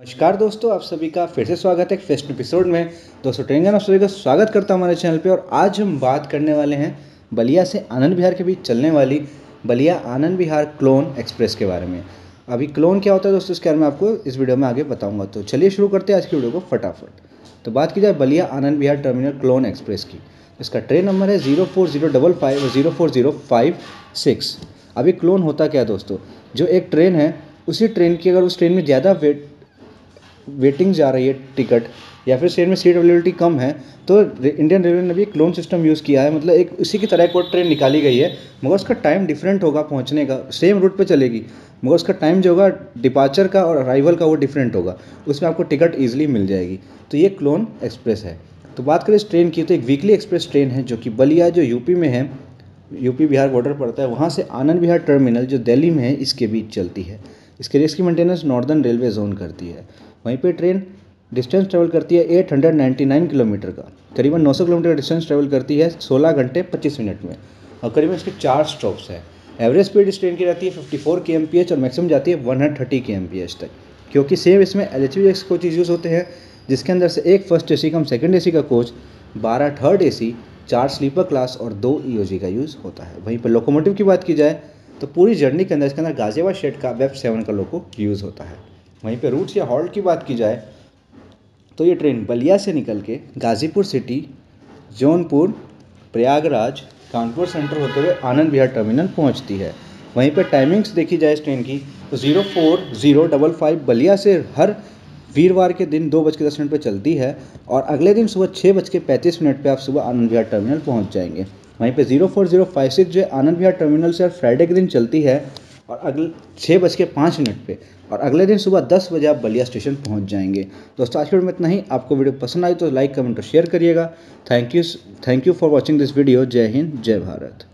नमस्कार दोस्तों, आप सभी का फिर से स्वागत है एक फेस्ट एपिसोड में। दोस्तों ट्रेन आप सभी का स्वागत करता हूं हमारे चैनल पे। और आज हम बात करने वाले हैं बलिया से आनंद विहार के बीच चलने वाली बलिया आनंद विहार क्लोन एक्सप्रेस के बारे में। अभी क्लोन क्या होता है दोस्तों, इसके बारे में आपको इस वीडियो में आगे बताऊँगा। तो चलिए शुरू करते हैं आज की वीडियो को फटाफट। तो बात की जाए Ballia Anand Vihar terminal clone express की, इसका ट्रेन नंबर है 04055 और 04056। अभी क्लोन होता क्या है दोस्तों, जो एक ट्रेन है उसी ट्रेन की अगर उस ट्रेन में ज़्यादा वेटिंग जा रही है टिकट, या फिर ट्रेन में सीट अवेलेबिलिटी कम है, तो इंडियन रेलवे ने भी एक क्लोन सिस्टम यूज़ किया है। मतलब एक इसी की तरह एक और ट्रेन निकाली गई है, मगर उसका टाइम डिफरेंट होगा पहुंचने का। सेम रूट पे चलेगी मगर उसका टाइम जो होगा डिपार्चर का और अराइवल का वो डिफरेंट होगा। उसमें आपको टिकट ईजिली मिल जाएगी। तो ये क्लोन एक्सप्रेस है। तो बात करें इस ट्रेन की, तो एक वीकली एक्सप्रेस ट्रेन है जो कि बलिया जो यूपी में है, यूपी बिहार बॉर्डर पड़ता है, वहाँ से आनंद विहार टर्मिनल जो दिल्ली में है इसके बीच चलती है। इसके लिए इसकी मेंटेनेंस नॉर्दर्न रेलवे जोन करती है। वहीं पे ट्रेन डिस्टेंस ट्रेवल करती है 899 किलोमीटर का, करीबन 900 किलोमीटर का डिस्टेंस ट्रेवल करती है 16 घंटे 25 मिनट में। और करीबन इसके 4 स्टॉप्स है। एवरेज स्पीड इस ट्रेन की रहती है 54 kmph और मैक्सिमम जाती है 130 kmph तक। क्योंकि सेम इसमें LHV कोचेज यूज़ होते हैं, जिसके अंदर से एक first AC cum second AC का coach, 12 third AC, 4 sleeper class और 2 EOG का यूज़ होता है। वहीं पर लोकोमोटिव की बात की जाए तो पूरी जर्नी के अंदर इसके अंदर गाजियाबाद शेड का वेब 7 का लोको यूज़ होता है। वहीं पे रूट्स या हॉल्ट की बात की जाए तो ये ट्रेन बलिया से निकल के गाज़ीपुर सिटी, जौनपुर, प्रयागराज, कानपुर सेंटर होते हुए आनंद विहार टर्मिनल पहुंचती है। वहीं पे टाइमिंग्स देखी जाए इस ट्रेन की तो 04055 बलिया से हर वीरवार के दिन 2:10 पर चलती है और अगले दिन सुबह 6:35 पे आप सुबह आनंद विहार टर्मिनल पहुंच जाएंगे। वहीं पे 04056 जो है आनंद विहार टर्मिनल से हर फ्राइडे के दिन चलती है और अगले 6:05 पे, और अगले दिन सुबह 10 बजे आप बलिया स्टेशन पहुंच जाएंगे। दोस्तों आज की वीडियो में इतना ही। आपको वीडियो पसंद आई तो लाइक, कमेंट और शेयर करिएगा। Thank you for watching this video. जय हिंद, जय भारत।